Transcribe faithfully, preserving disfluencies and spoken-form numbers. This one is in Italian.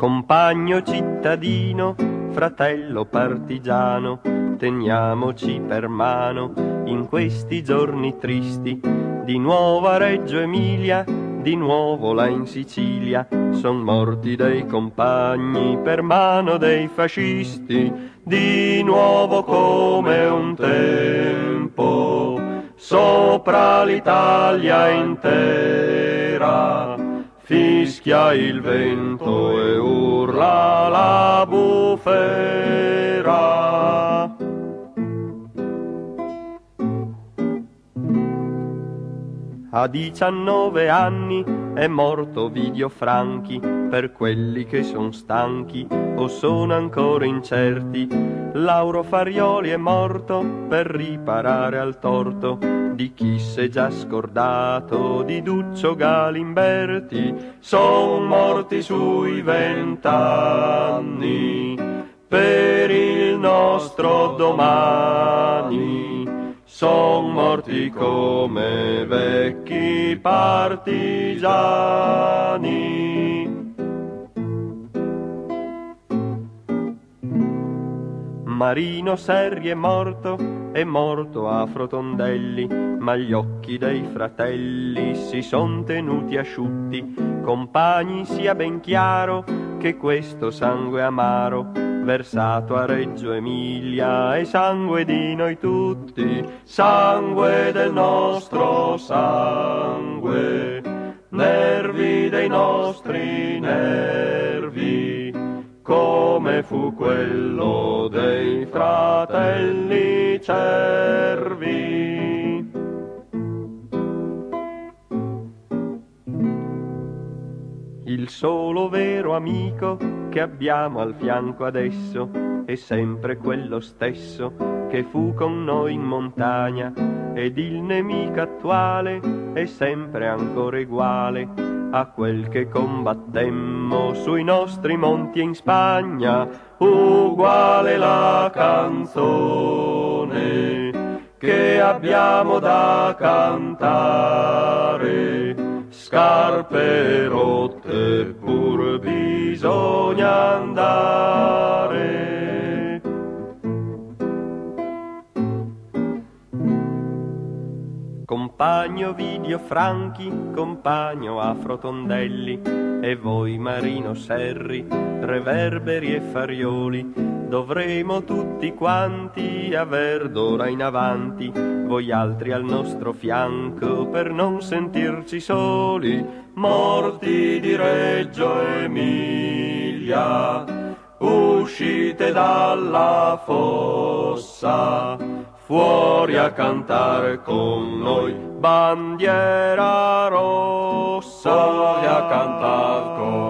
Compagno cittadino, fratello partigiano, teniamoci per mano in questi giorni tristi. Di nuovo a Reggio Emilia, di nuovo là in Sicilia, son morti dei compagni per mano dei fascisti. Di nuovo come un tempo, sopra l'Italia intera, fischia il vento e urla la bufera. A diciannove anni è morto Ovidio Franchi, per quelli che son stanchi o sono ancora incerti. Lauro Farioli è morto per riparare al torto di chi s'è già scordato di Duccio Galimberti. Son morti sui vent'anni per il nostro domani. Son morti come vecchi partigiani. Marino Serri è morto, è morto a Frotondelli, ma gli occhi dei fratelli si son tenuti asciutti. Compagni, sia ben chiaro che questo sangue amaro versato a Reggio Emilia è sangue di noi tutti, sangue del nostro sangue, nervi dei nostri nervi, come fu quello dei fratelli Cervi. Il solo vero amico che abbiamo al fianco adesso è sempre quello stesso che fu con noi in montagna, ed il nemico attuale è sempre ancora uguale a quel che combattemmo sui nostri monti in Spagna. Uguale la canzone che abbiamo da cantare, scarpe rotte pur bisogna andare. Compagno Ovidio Franchi, compagno Afrotondelli, e voi Marino Serri, Reverberi e Farioli, dovremo tutti quanti aver d'ora in avanti voi altri al nostro fianco per non sentirci soli. Morti di Reggio Emilia, uscite dalla fossa, fuori a cantare con noi bandiera rossa, fuori a cantare con